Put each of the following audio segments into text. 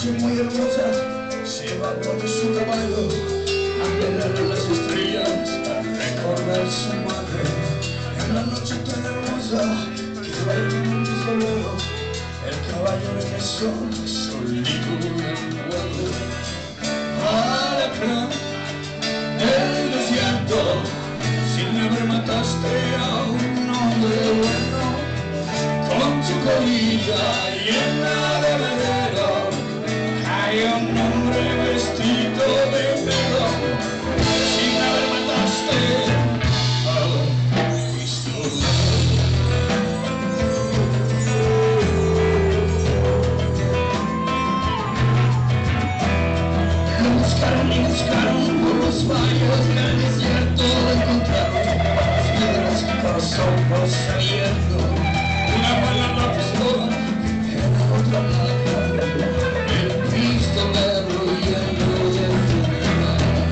noche muy hermosa se bajó de su caballo a mirar a las estrellas, a recordar su madre. En la noche tan hermosa que bailó en un solero, el caballo regresó solito del pueblo. Alacrán del desierto, sin haber mataste a un hombre bueno, con su colilla llena de veneno, hay un hombre vestido de negro, sin haber mataste a un pistolero. Lo buscaron y buscaron por los valles del desierto, lo encontraron, las piedras con los ojos abiertos. Una bala la pistola, en la otra la cara, el pistolero lleno de furia.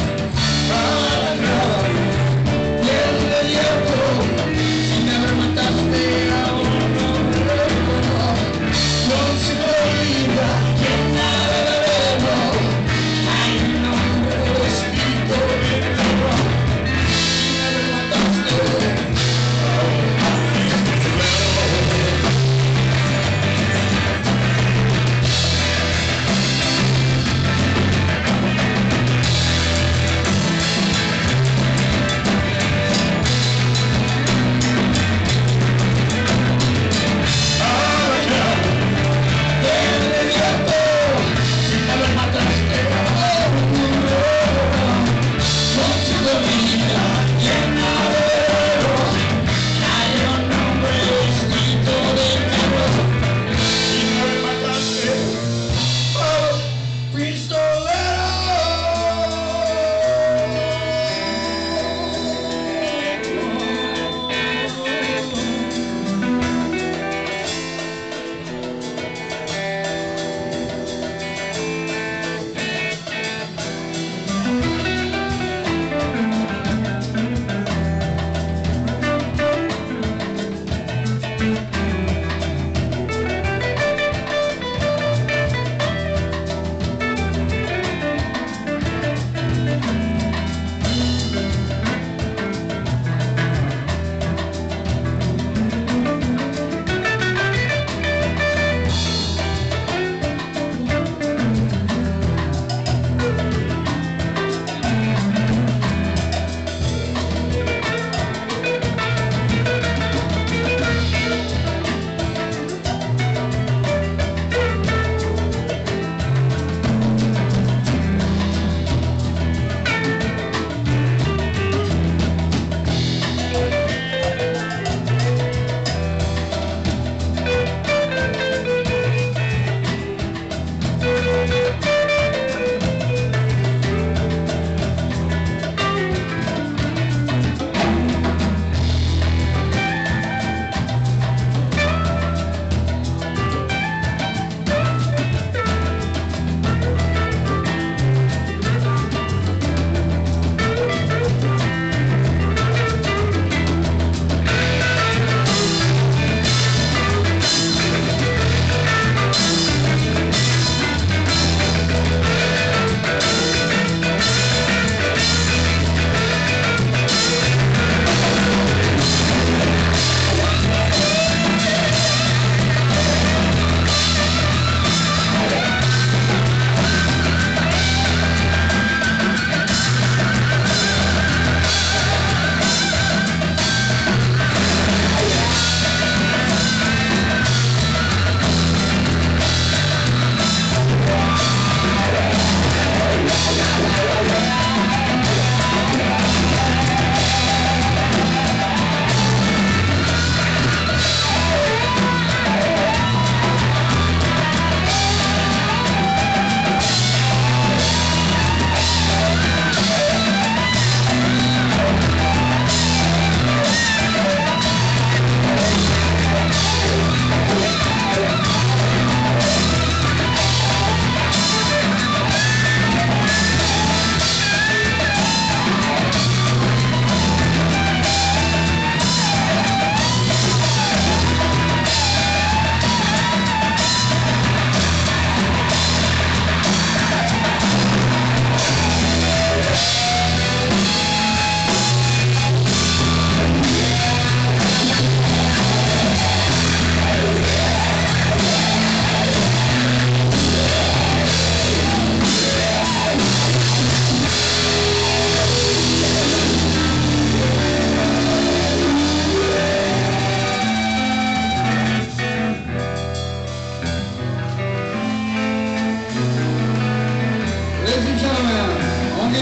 Alacrán del desierto, sin haber mataste a un hombre bueno, con su colilla llena de veneno, hay un hombre vestido de negro, sin haber mataste a un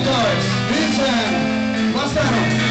Vincent Mastrano.